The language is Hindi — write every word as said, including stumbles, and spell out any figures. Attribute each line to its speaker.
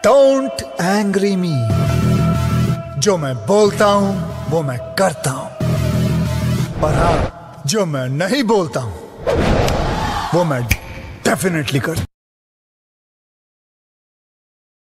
Speaker 1: डोंट एंग्री मी। जो मैं बोलता हूं वो मैं करता हूं, और हाँ, जो मैं नहीं बोलता हूं वो मैं डेफिनेटली करता हूं।